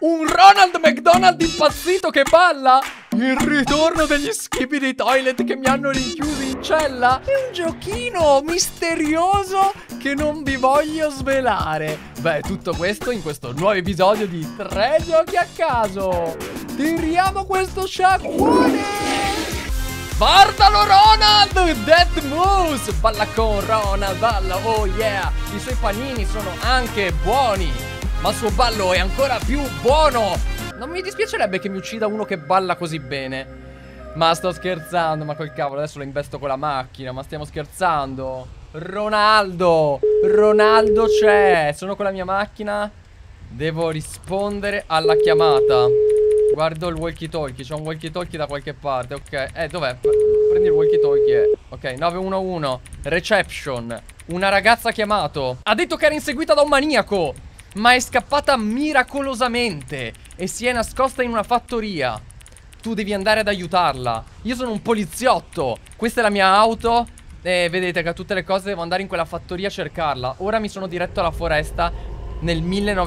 Un Ronald McDonald impazzito che balla? Il ritorno degli Skibidi Toilet che mi hanno rinchiuso in cella? È un giochino misterioso che non vi voglio svelare. Beh, tutto questo in questo nuovo episodio di 3 giochi a caso. Tiriamo questo sciacquone! Guardalo Ronald! Death Moose! Balla con Ronald, balla, oh yeah! I suoi panini sono anche buoni, ma il suo ballo è ancora più buono! Non mi dispiacerebbe che mi uccida uno che balla così bene. Ma sto scherzando, ma col cavolo, adesso lo investo con la macchina, ma stiamo scherzando. Ronaldo! Ronaldo c'è! Sono con la mia macchina. Devo rispondere alla chiamata. Guardo il walkie talkie, c'è un walkie talkie da qualche parte, ok. Dov'è? Prendi il walkie talkie. Ok, 911, reception. Una ragazza ha chiamato. Ha detto che era inseguita da un maniaco, ma è scappata miracolosamente e si è nascosta in una fattoria. Tu devi andare ad aiutarla. Io sono un poliziotto. Questa è la mia auto. E vedete che a tutte le cose devo andare in quella fattoria a cercarla. Ora mi sono diretto alla foresta nel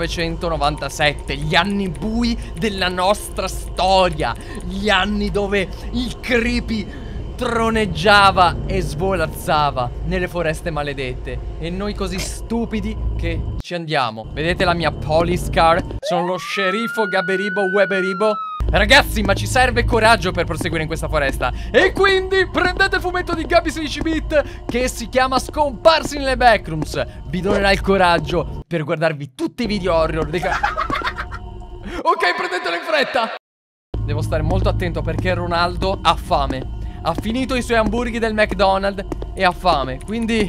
1997, gli anni bui della nostra storia, gli anni dove il creepy troneggiava e svolazzava nelle foreste maledette, e noi così stupidi che ci andiamo. Vedete la mia police car? Sono lo sceriffo Gaberibo Weberibo. Ragazzi, ma ci serve coraggio per proseguire in questa foresta, e quindi prendete il fumetto di Gabi 16-bit che si chiama Scomparsi nelle Backrooms. Vi donerà il coraggio per guardarvi tutti i video horror Ok, prendetelo in fretta. Devo stare molto attento perché Ronaldo ha fame. Ha finito i suoi hamburger del McDonald's e ha fame. Quindi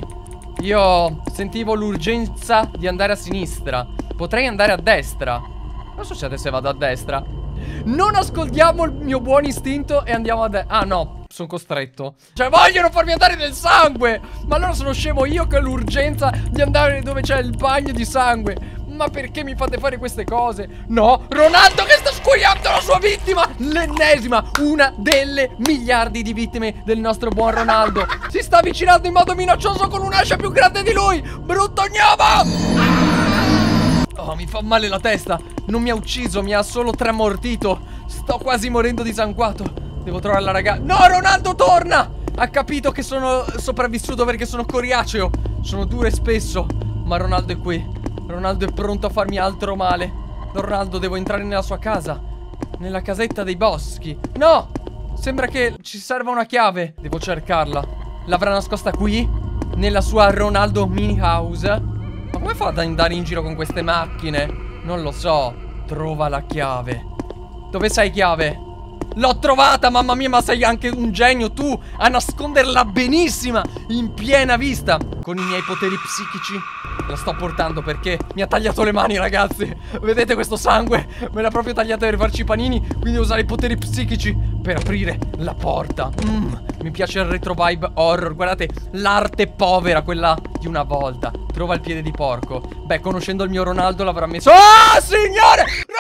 io sentivo l'urgenza di andare a sinistra. Potrei andare a destra. Cosa succede se vado a destra? Non ascoltiamo il mio buon istinto e andiamo a destra. Ah no, sono costretto. Cioè vogliono farmi andare nel sangue. Ma allora sono scemo io che ho l'urgenza di andare dove c'è il bagno di sangue. Ma perché mi fate fare queste cose? No, Ronaldo che sta scuoiando la sua vittima. L'ennesima, una delle miliardi di vittime del nostro buon Ronaldo. Si sta avvicinando in modo minaccioso con un'ascia più grande di lui. Brutto gnomo! Oh, mi fa male la testa. Non mi ha ucciso, mi ha solo tramortito. Sto quasi morendo disanguato. Devo trovare la ragazza. No, Ronaldo torna! Ha capito che sono sopravvissuto perché sono coriaceo. Sono duro e spesso. Ma Ronaldo è qui. Ronaldo è pronto a farmi altro male. Ronaldo, devo entrare nella sua casa. Nella casetta dei boschi. No! Sembra che ci serva una chiave. Devo cercarla. L'avrà nascosta qui? Nella sua Ronaldo mini house? Ma come fa ad andare in giro con queste macchine? Non lo so. Trova la chiave. Dove sei, chiave? L'ho trovata, mamma mia, ma sei anche un genio tu a nasconderla benissima in piena vista. Con i miei poteri psichici la sto portando perché mi ha tagliato le mani, ragazzi. Vedete questo sangue? Me l'ha proprio tagliata per farci i panini. Quindi devo usare i poteri psichici per aprire la porta. Mi piace il retro vibe horror. Guardate, l'arte povera, quella di una volta. Trova il piede di porco. Beh, conoscendo il mio Ronaldo l'avrà messo. Oh, signore!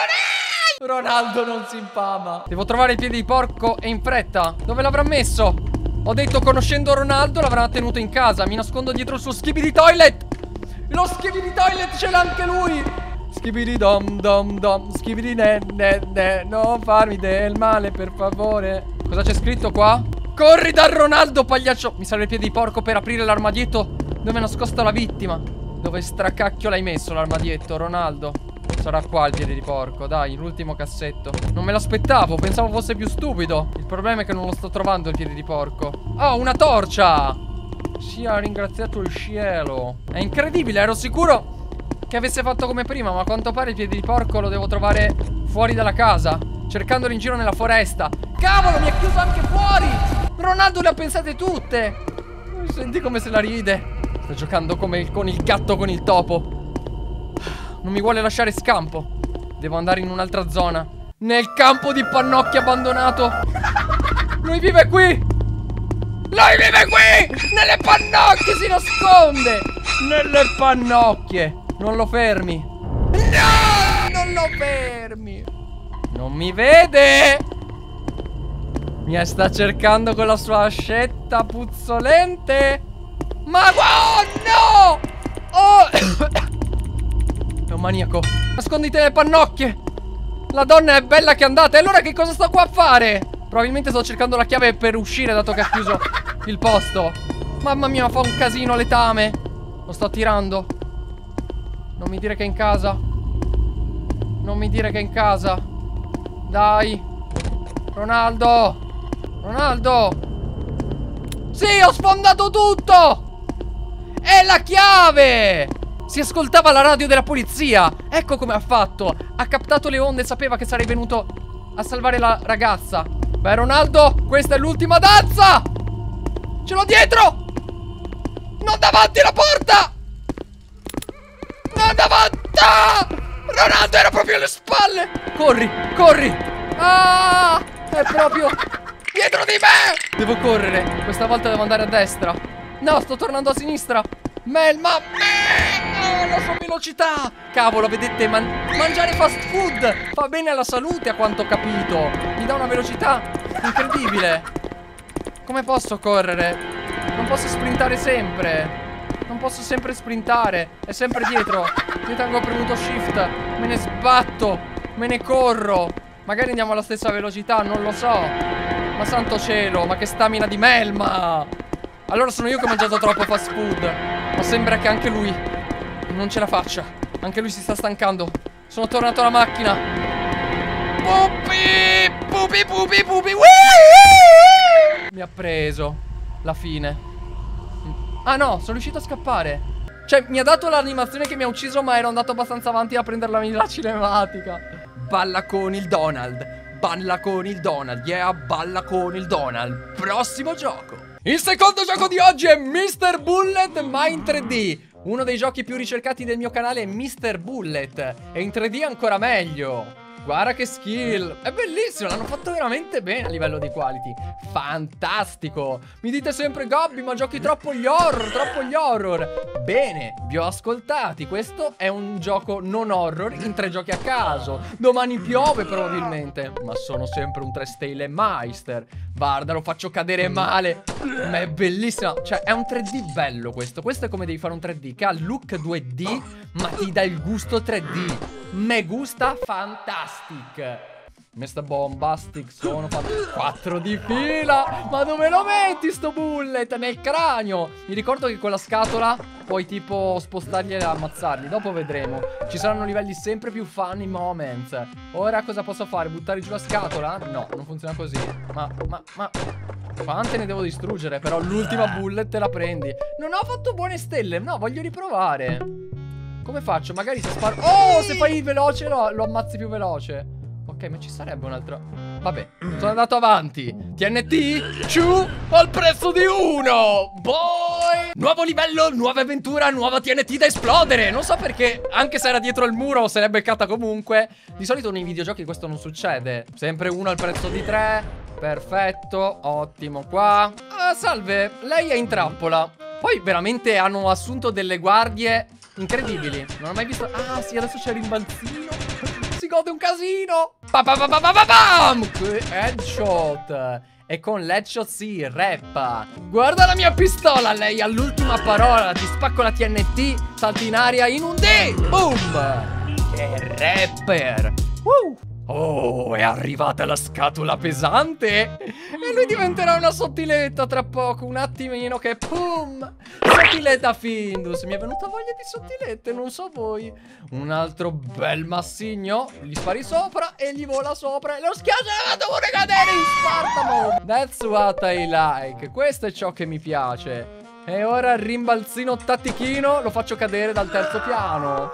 Ronaldo non si infama. Devo trovare il piede di porco e in fretta. Dove l'avrà messo? Ho detto, conoscendo Ronaldo l'avrà tenuto in casa. Mi nascondo dietro il suo Skibidi Toilet. Lo Skibidi Toilet ce l'ha anche lui. Skibidi dom dom dom. Skibidi ne ne ne. Non farmi del male, per favore. Cosa c'è scritto qua? Corri da Ronaldo, pagliaccio. Mi serve il piede di porco per aprire l'armadietto dove è nascosta la vittima. Dove stracacchio l'hai messo l'armadietto, Ronaldo? Sarà qua il piede di porco, dai, l'ultimo cassetto. Non me l'aspettavo, pensavo fosse più stupido. Il problema è che non lo sto trovando il piede di porco. Oh, una torcia! Sia ringraziato il cielo. È incredibile, ero sicuro che avesse fatto come prima, ma a quanto pare il piede di porco lo devo trovare fuori dalla casa, cercandolo in giro nella foresta. Cavolo, mi ha chiuso anche fuori! Ronaldo le ha pensate tutte. Senti come se la ride. Sto giocando come con il gatto con il topo. Non mi vuole lasciare scampo. Devo andare in un'altra zona. Nel campo di pannocchie abbandonato. Lui vive qui. Lui vive qui. Nelle pannocchie si nasconde. Nelle pannocchie. Non lo fermi. No, non lo fermi. Non mi vede. Mi sta cercando con la sua ascetta puzzolente. Ma oh no. Oh. È un maniaco. Nasconditi nelle pannocchie. La donna è bella che andate. E allora che cosa sto qua a fare? Probabilmente sto cercando la chiave per uscire, dato che ha chiuso il posto. Mamma mia, fa un casino letame. Lo sto tirando. Non mi dire che è in casa. Non mi dire che è in casa. Dai. Ronaldo. Ronaldo. Sì, ho sfondato tutto. È la chiave. Si ascoltava la radio della polizia. Ecco come ha fatto. Ha captato le onde e sapeva che sarei venuto a salvare la ragazza. Beh, Ronaldo, questa è l'ultima danza. Ce l'ho dietro. Non davanti alla porta. Non davanti. Ronaldo era proprio alle spalle. Corri, corri. Ah, è proprio dietro di me. Devo correre. Questa volta devo andare a destra. No, sto tornando a sinistra. Melma, la sua velocità. Cavolo, vedete, mangiare fast food fa bene alla salute, a quanto ho capito. Mi dà una velocità incredibile. Come posso correre? Non posso sprintare sempre. Non posso sempre sprintare. È sempre dietro. Io tengo premuto shift. Me ne sbatto. Me ne corro. Magari andiamo alla stessa velocità, non lo so. Ma santo cielo, ma che stamina di melma. Allora sono io che ho mangiato troppo fast food. Ma sembra che anche lui non ce la faccia. Anche lui si sta stancando. Sono tornato alla macchina. Pupi, pupi, pupi, pupi. Mi ha preso. La fine. Ah no, sono riuscito a scappare. Cioè, mi ha dato l'animazione che mi ha ucciso, ma ero andato abbastanza avanti a prenderla la cinematica. Balla con il Donald. Balla con il Donald. Yeah, balla con il Donald. Prossimo gioco. Il secondo gioco di oggi è Mr. Bullet, ma in 3D. Uno dei giochi più ricercati del mio canale è Mr. Bullet. E in 3D ancora meglio. Guarda che skill. È bellissimo, l'hanno fatto veramente bene a livello di quality. Fantastico. Mi dite sempre, Gabby, ma giochi troppo gli horror, troppo gli horror. Bene, vi ho ascoltati. Questo è un gioco non horror in 3 giochi a caso. Domani piove probabilmente, ma sono sempre un 3 stelle Meister. Guarda, lo faccio cadere male. Ma è bellissimo. Cioè, è un 3D bello questo. Questo è come devi fare un 3D, che ha il look 2D, ma ti dà il gusto 3D. Me gusta fantastic. Mr. Bombastic sono 4 di fila. Ma dove lo metti sto bullet? Nel cranio. Mi ricordo che con la scatola puoi tipo spostarli e ammazzarli. Dopo vedremo. Ci saranno livelli sempre più funny moments. Ora cosa posso fare? Buttare giù la scatola? No, non funziona così. Ma quante ne devo distruggere? Però l'ultima bullet te la prendi. Non ho fatto buone stelle. No, voglio riprovare. Come faccio? Magari se sparo... Oh, se fai veloce lo ammazzi più veloce. Ok, ma ci sarebbe un altro... Vabbè, sono andato avanti. TNT, ciu, al prezzo di 1. Boy! Nuovo livello, nuova avventura, nuova TNT da esplodere. Non so perché, anche se era dietro il muro, se l'è beccata comunque. Di solito nei videogiochi questo non succede. Sempre 1 al prezzo di 3. Perfetto, ottimo qua. Ah, salve, lei è in trappola. Poi veramente hanno assunto delle guardie incredibili. Non ho mai visto... Ah sì, adesso c'è il rimbalzino. Si gode un casino. Bam! Headshot. E con l'headshot si rappa. Guarda la mia pistola. Lei all'ultima parola. Ti spacco la TNT. Salti in aria in un D. Boom. Che rapper. Oh, è arrivata la scatola pesante. E lui diventerà una sottiletta tra poco. Un attimino che pum. Sottiletta Findus. Mi è venuta voglia di sottilette, non so voi. Un altro bel massigno. Gli spari sopra e gli vola sopra. E lo schiaccia e ha dovuto cadere in Spartamo. That's what I like. Questo è ciò che mi piace. E ora il rimbalzino tattichino lo faccio cadere dal 3° piano.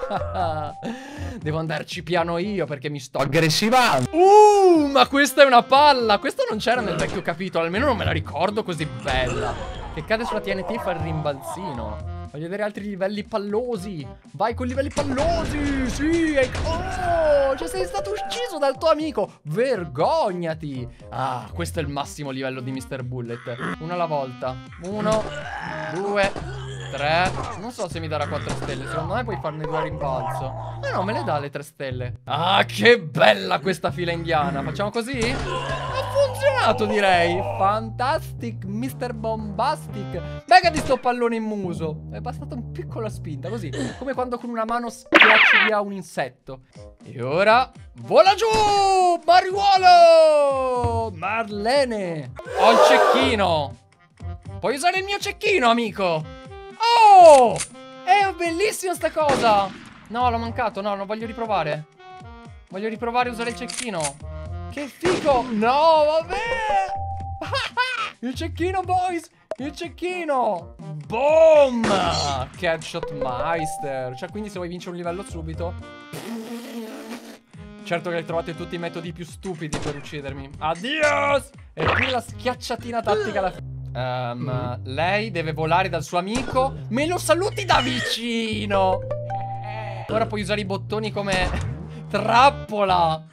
Devo andarci piano io perché mi sto aggressivando. Ma questa è una palla. Questo non c'era nel vecchio capitolo. Almeno non me la ricordo così bella. Che cade sulla TNT e fa il rimbalzino. Voglio vedere altri livelli pallosi. Vai con livelli pallosi. Sì. Oh, cioè sei stato ucciso dal tuo amico. Vergognati. Ah, questo è il massimo livello di Mr. Bullet. Uno alla volta. 1, 2, 3. Non so se mi darà 4 stelle. Secondo me puoi farne 2 a rimbalzo. Ma no, me le dà le 3 stelle. Ah, che bella questa fila indiana. Facciamo così? Ha funzionato. funzionato, direi. Fantastic Mr. Bombastic. Mega di sto pallone in muso. È bastata un piccola spinta, così. Come quando con una mano schiacci via un insetto. E ora vola giù, Mariuolo. Marlene. Ho il cecchino. Puoi usare il mio cecchino, amico. Oh, è bellissima sta cosa. No, l'ho mancato. No, non voglio riprovare. Voglio riprovare a usare il cecchino. Che figo! No, vabbè! Il cecchino, boys! Il cecchino! Boom! Headshot Meister. Cioè, quindi se vuoi vincere un livello subito. Certo che trovate tutti i metodi più stupidi per uccidermi. Adios! E qui la schiacciatina tattica alla fine. Lei deve volare dal suo amico. Me lo saluti da vicino! Ora puoi usare i bottoni come trappola.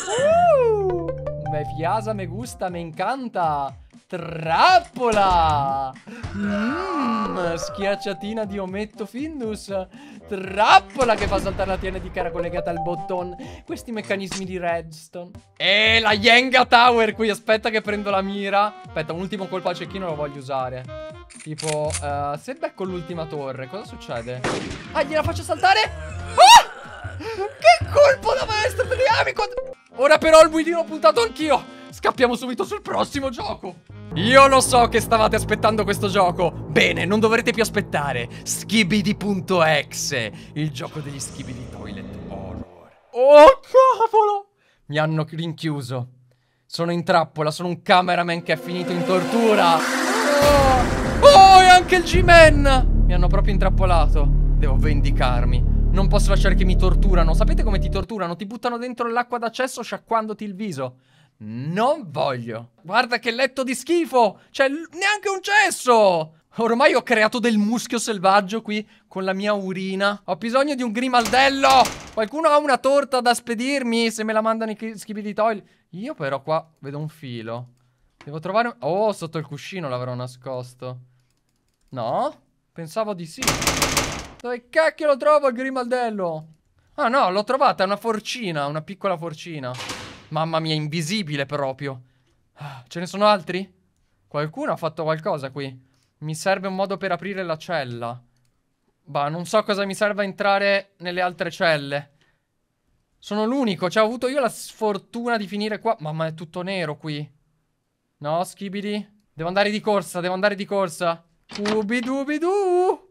Me fiasa, me gusta, me encanta. Trappola. Schiacciatina di ometto Findus. Trappola che fa saltare la TNT collegata al bottone. Questi meccanismi di redstone. E la Jenga Tower qui. Aspetta che prendo la mira. Aspetta, un ultimo colpo al cecchino lo voglio usare. Tipo se becco l'ultima torre, cosa succede? Ah, gliela faccio saltare. Ah! Che colpo da maestro amico. Ora però ho il guidino puntato anch'io. Scappiamo subito sul prossimo gioco. Io lo so che stavate aspettando questo gioco. Bene, non dovrete più aspettare. Skibidi.exe, il gioco degli Skibidi Toilet Horror. Oh cavolo. Mi hanno rinchiuso. Sono in trappola, sono un cameraman che è finito in tortura. Oh, e anche il G-Man. Mi hanno proprio intrappolato. Devo vendicarmi. Non posso lasciare che mi torturano. Sapete come ti torturano? Ti buttano dentro l'acqua d'accesso sciacquandoti il viso. Non voglio. Guarda che letto di schifo. Cioè, neanche un cesso. Ormai ho creato del muschio selvaggio qui con la mia urina. Ho bisogno di un grimaldello. Qualcuno ha una torta da spedirmi? Se me la mandano i Skibidi Toilet. Io però qua vedo un filo. Devo trovare... Oh, sotto il cuscino l'avrò nascosto. No? Pensavo di sì. Dove cacchio lo trovo il grimaldello? Ah no, l'ho trovata, è una forcina, una piccola forcina. Mamma mia, invisibile proprio. Ce ne sono altri? Qualcuno ha fatto qualcosa qui. Mi serve un modo per aprire la cella. Bah, non so cosa mi serve a entrare nelle altre celle. Sono l'unico, cioè ho avuto io la sfortuna di finire qua. Mamma, è tutto nero qui. No, Skibidi? Devo andare di corsa, devo andare di corsa. Ubidubidu.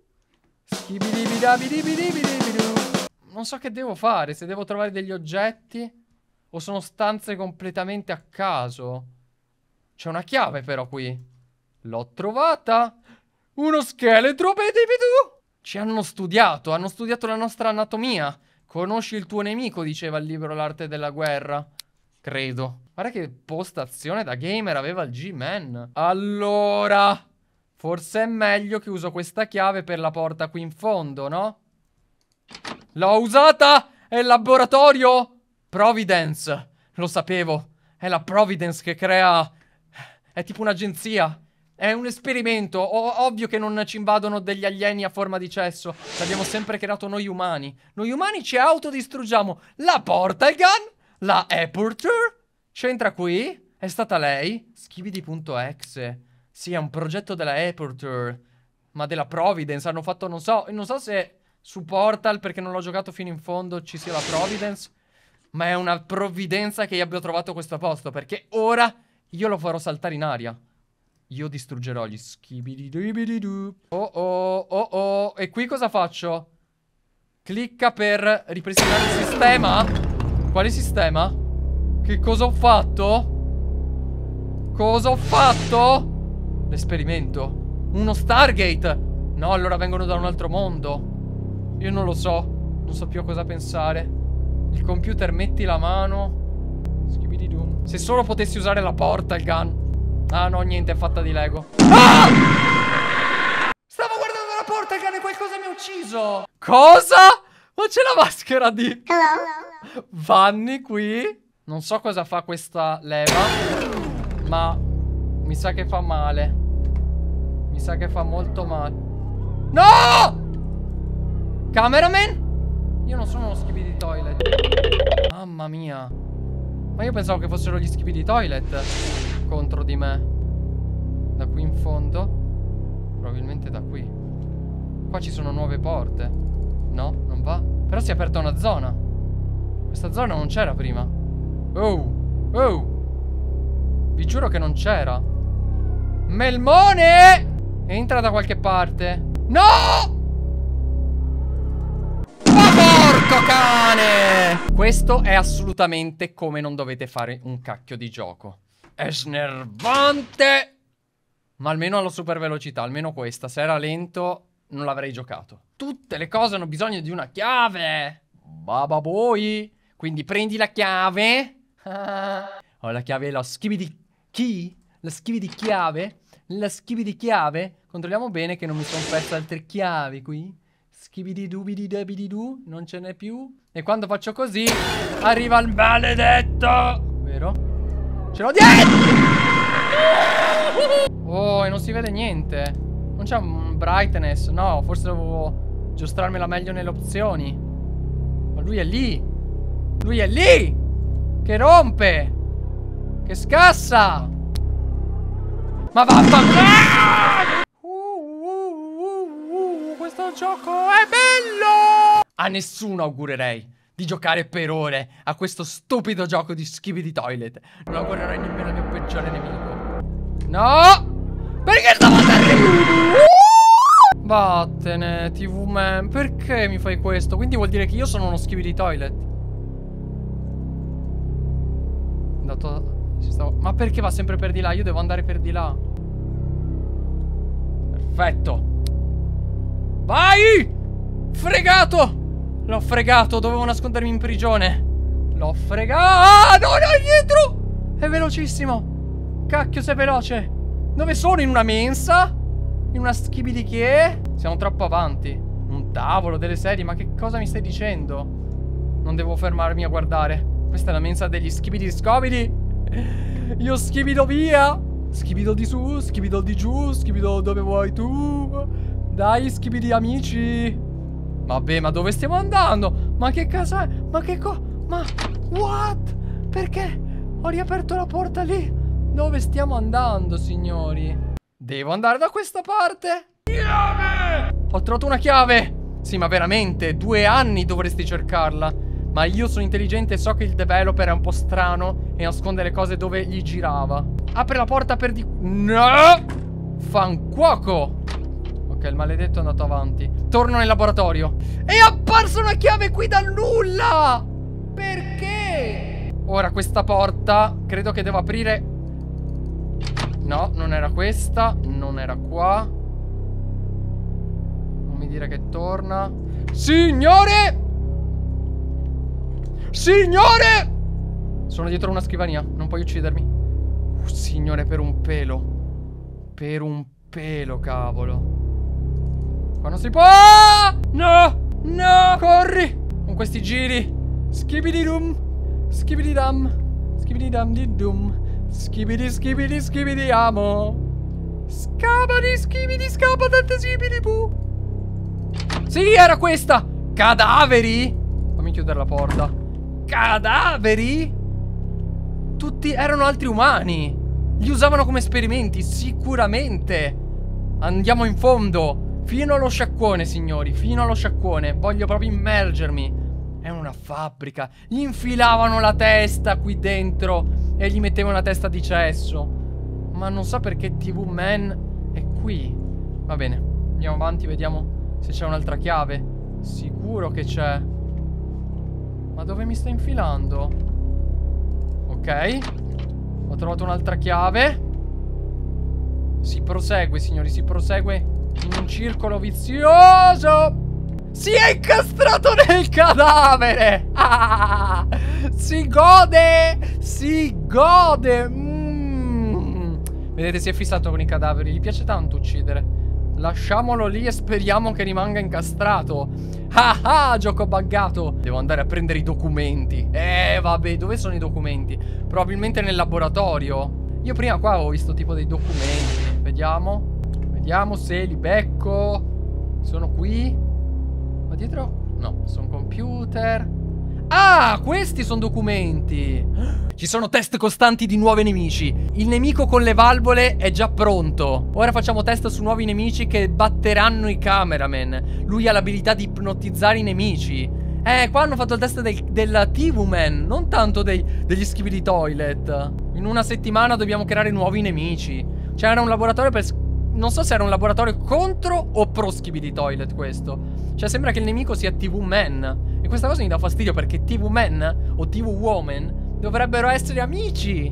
Non so che devo fare. Se devo trovare degli oggetti o sono stanze completamente a caso. C'è una chiave però qui. L'ho trovata. Uno scheletro. Ci hanno studiato la nostra anatomia. Conosci il tuo nemico, diceva il libro L'arte della guerra. Credo. Guarda che postazione da gamer aveva il G-Man. Allora, forse è meglio che uso questa chiave per la porta qui in fondo, no? L'ho usata! È il laboratorio Providence. Lo sapevo. È la Providence che crea... È tipo un'agenzia. È un esperimento. Ovvio che non ci invadono degli alieni a forma di cesso. L'abbiamo sempre creato noi umani. Noi umani ci autodistruggiamo. La Portal Gun, la Aperture. C'entra qui? È stata lei? Skibidi.exe. Sì, è un progetto della Aperture. Ma della Providence. Hanno fatto, non so se su Portal, perché non l'ho giocato fino in fondo, ci sia la Providence. Ma è una provvidenza che io abbia trovato questo posto, perché ora io lo farò saltare in aria. Io distruggerò gli Skibidi-doo-bidi-doo. Oh. E qui cosa faccio? Clicca per ripristinare il sistema? Quale sistema? Che cosa ho fatto? Cosa ho fatto? L'esperimento. Uno Stargate. No, allora vengono da un altro mondo. Io non lo so. Non so più a cosa pensare. Il computer, metti la mano. Skibidi-doo. Se solo potessi usare la Portal Gun. Ah no, niente, è fatta di Lego. Ah! Stavo guardando la Portal Gun e qualcosa mi ha ucciso. Cosa? Ma c'è la maschera di... Hello. Vanni qui. Non so cosa fa questa leva, ma mi sa che fa male. Mi sa che fa molto male. No! Cameraman? Io non sono uno Skibidi Toilet. Mamma mia. Ma io pensavo che fossero gli Skibidi Toilet. contro di me. Da qui in fondo. Probabilmente da qui. Qua ci sono nuove porte. No, non va. Però si è aperta una zona. Questa zona non c'era prima. Oh, oh. Vi giuro che non c'era. Melmone! Entra da qualche parte. No! Ma porco cane! Questo è assolutamente come non dovete fare un cacchio di gioco. È snervante! Ma almeno alla super velocità, almeno questa. Se era lento non l'avrei giocato. Tutte le cose hanno bisogno di una chiave. Baba boy. Quindi prendi la chiave. Ho la chiave, la skibidi key. La skibidi chiave. La skibidi chiave. Controlliamo bene che non mi sono perso altre chiavi qui. Skibidi dubidi dubidi du. Non ce n'è più. E quando faccio così arriva il maledetto. Vero? Ce l'ho dietro. Oh, e non si vede niente. Non c'è un brightness. No, forse devo giostrarmela meglio nelle opzioni. Ma lui è lì. Lui è lì. Che rompe. Che scassa. Ma vaffanculo. Questo gioco è bello. A nessuno augurerei di giocare per ore a questo stupido gioco di Skibidi Toilet. Non augurerei nemmeno al mio peggiore nemico. No. Perché stavo arrivando? Vattene, TV man. Perché mi fai questo? Quindi vuol dire che io sono uno Skibidi Toilet. Ma perché va sempre per di là? Io devo andare per di là. Perfetto. Vai! Fregato! L'ho fregato, dovevo nascondermi in prigione. L'ho fregato. Ah, no, no, dietro! È velocissimo. Cacchio, sei veloce. Dove sono? In una mensa? In una Skibidi che? Siamo troppo avanti. Un tavolo, delle sedie, ma che cosa mi stai dicendo? Non devo fermarmi a guardare. Questa è la mensa degli Skibidi Scobidi. Io schibido via. Schibido di su, schibido di giù, schibido dove vuoi tu. Dai, Skibidi amici. Vabbè, ma dove stiamo andando? Ma che casa è? Ma che ma what? Perché? Ho riaperto la porta lì. Dove stiamo andando, signori? Devo andare da questa parte. Chiave! Ho trovato una chiave. Sì, ma veramente 2 anni dovresti cercarla. Ma io sono intelligente e so che il developer è un po' strano e nasconde le cose dove gli girava. Apre la porta per di... No! Fancuoco! Ok, il maledetto è andato avanti. Torno nel laboratorio. È apparsa una chiave qui dal nulla! Perché? Ora questa porta credo che devo aprire. No, non era questa. Non era qua. Non mi dire che torna. Signore! Signore! Sono dietro una scrivania. Non puoi uccidermi. Signore, per un pelo. Per un pelo, cavolo. Qua non si può. No! No! Corri! Con questi giri. Skibidi dum. Skibidi dam. Skibidi dam di dum. Skibidi skibidi skibidi amo. Scabadi skibidi scabadante skibidi bu. Sì, era questa. Cadaveri. Fammi chiudere la porta. Cadaveri? Tutti erano altri umani. Li usavano come esperimenti, sicuramente. Andiamo in fondo. Fino allo sciacquone, signori. Fino allo sciacquone. Voglio proprio immergermi. È una fabbrica. Gli infilavano la testa qui dentro e gli mettevano una testa di cesso. Ma non so perché TV Man è qui. Va bene, andiamo avanti, vediamo se c'è un'altra chiave. Sicuro che c'è. Ma dove mi sta infilando? Ok. Ho trovato un'altra chiave. Si prosegue, signori, si prosegue in un circolo vizioso. Si è incastrato nel cadavere. Ah, si gode. Si gode. Vedete, si è fissato con i cadaveri. Gli piace tanto uccidere. Lasciamolo lì e speriamo che rimanga incastrato. Ah ah, gioco buggato. Devo andare a prendere i documenti. Vabbè, dove sono i documenti? Probabilmente nel laboratorio. Io prima qua avevo visto tipo dei documenti. Vediamo. Vediamo se li becco. Sono qui. Ma dietro? No, sono computer. Ah, questi sono documenti. Ci sono test costanti di nuovi nemici. Il nemico con le valvole è già pronto. Ora facciamo test su nuovi nemici che batteranno i cameraman. Lui ha l'abilità di ipnotizzare i nemici. Qua hanno fatto il test del TV-Man, non tanto degli Skibidi Toilet. In una settimana dobbiamo creare nuovi nemici. Cioè era un laboratorio per... Non so se era un laboratorio contro o pro Skibidi Toilet questo. Cioè sembra che il nemico sia TV-Man. E questa cosa mi dà fastidio perché TV-Man o TV-Woman dovrebbero essere amici.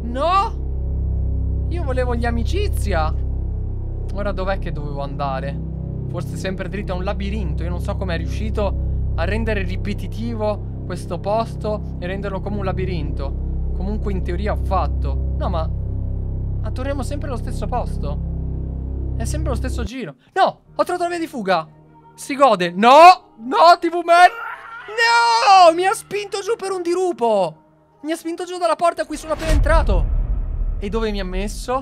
No? Io volevo gli amicizia. Ora dov'è che dovevo andare? Forse sempre dritto a un labirinto. Io non so come è riuscito a rendere ripetitivo questo posto e renderlo come un labirinto. Comunque in teoria ho fatto. No, ma torniamo sempre allo stesso posto. È sempre lo stesso giro. No, ho trovato la via di fuga. Si gode. No, no, TV-Man. No, mi ha spinto giù per un dirupo. Mi ha spinto giù dalla porta a cui sono appena entrato. E dove mi ha messo?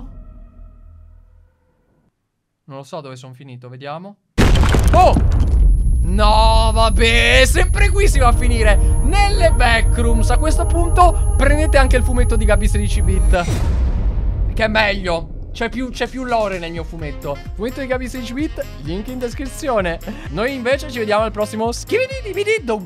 Non lo so dove sono finito, vediamo. Oh! No, vabbè, sempre qui si va a finire. Nelle backrooms. A questo punto prendete anche il fumetto di Gabby 16-bit, che è meglio. C'è più lore nel mio fumetto. Fumetto di Gabby 16-bit, link in descrizione. Noi invece ci vediamo al prossimo Skibidi